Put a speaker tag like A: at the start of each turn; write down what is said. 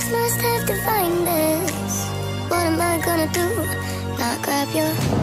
A: Mistakes must have defined this. What am I gonna do? Not grab your